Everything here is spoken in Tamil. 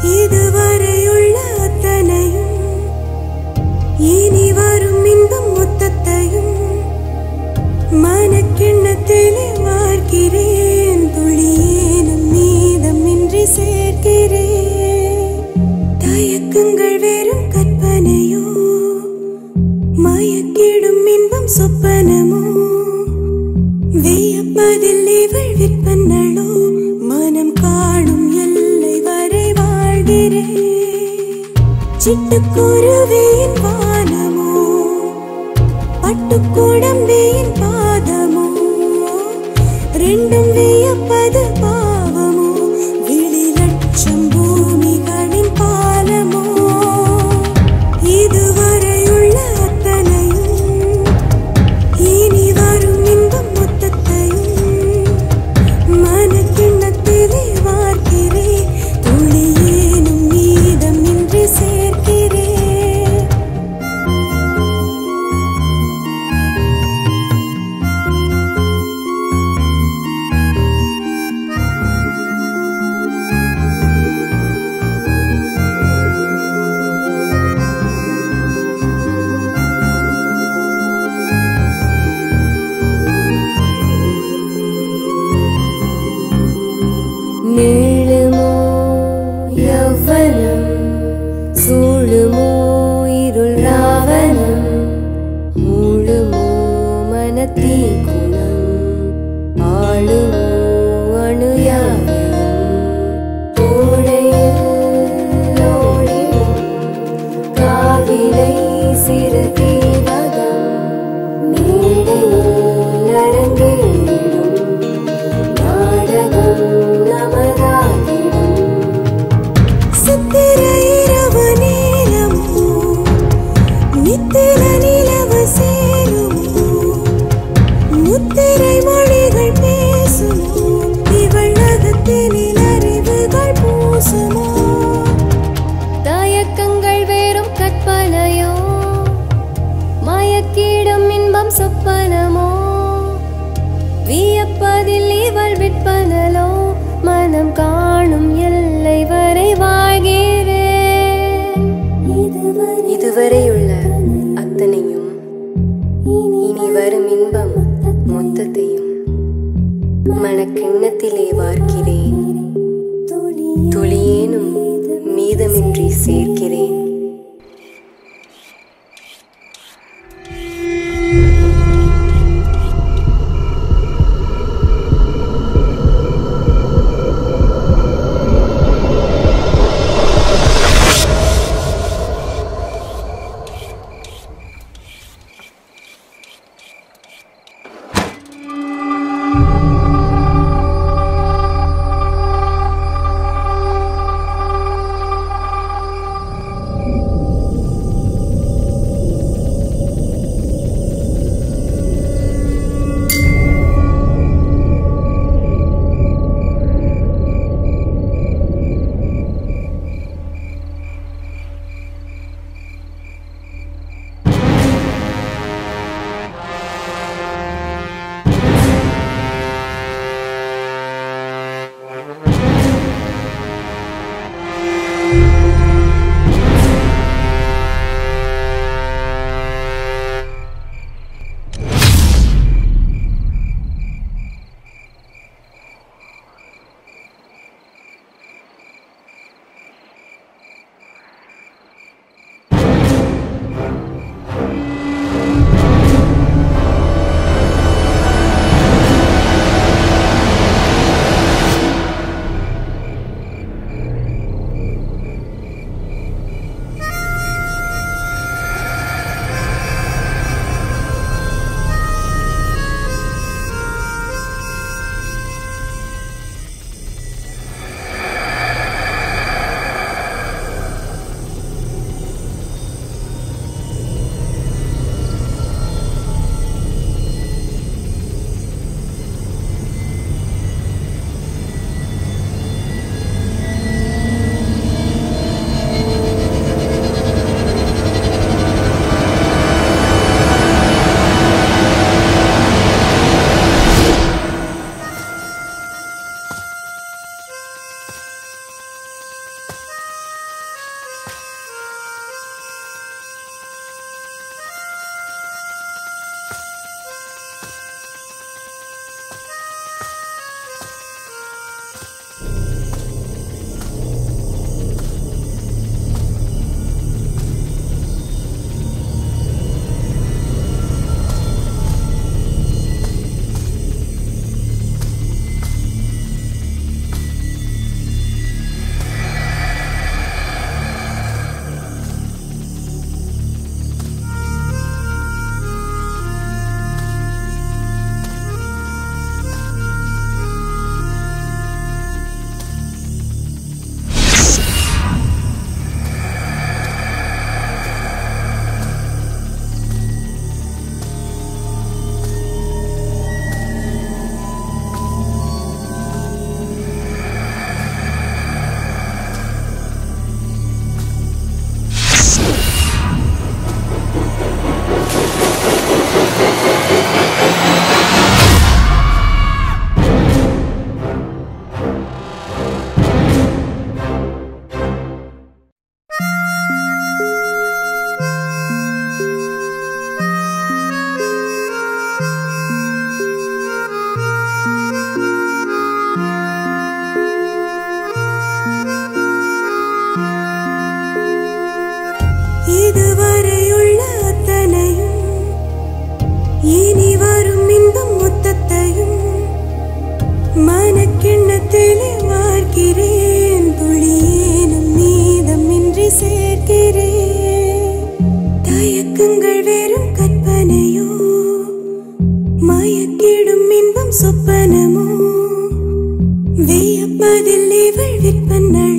இதுவரையுள்ள அத்தனையும் இனி வரும் இன்பம் மொத்தத்தையும் மனக்கிண்ணத்திலே வார்க்கிறேன். துளியேனும் மீதம் இன்றி சேர்க்கிறேன். தயக்கங்கள் வெறும் கற்பனையோ, மயக்கிடும் இன்பம் சொப்பனமோ, வியப்பதில் இவள் விற்பனளோ, மனம் காணும் எல்லை வரை வாழ்கிறேன். சிட்டுக்குருவியின் வானமோ, பட்டுக்குடம்பியின் பாதமோ, ரெண்டும் வியப்பது பாவமோ, விழி லட்சம் பூமிகளின் பாலமோ. இதுவரையுள்ள அத்தனையும் இனி வரும் இன்பம் மொத்தத்தையும் மனக்கிண்ணத்திலே வார்க்கிறேன். துளியேனும் மீதம் இன்றி சேர்க்கிறேன். நீளுமோ யௌவனம், சூழுமோ இருள் ராவணம், மூழுமோ மனத்தீ குணம், ஆளுமோ அணுயாவனம். ஓடையில் ஓடிடும் காவிலை சிறு தீவகம், மேடையில் அரங்கேறும் நாடகம் நமதாகிடும். சித்திர இரவு நீளமோ, நித்திர நிலவு சேருமோ, முத்திரை மொழிகள் பேசுமோ, இவள் அகத்தினில் அறிவுகள் பூசுமோ. தயக்கங்கள் வேறும் கற்பனையோ, மயக்கிடும் இன்பம் சொப்பனமோ, வியப்பதில் இவள் விற்பனலோ, மனம் காணும் எல்லை வரை வாழ்கிறேன். இதுவரையுள்ள அத்தனையும் இனி வரும் இன்பம் மொத்தத்தையும் மனக்கிண்ணத்திலே வார்க்கிறேன். துளியேனும் மீதமின்றி சேர்க்கிறேன். சொப்பனமோ வியப்பதில் இவள் விற்பனள்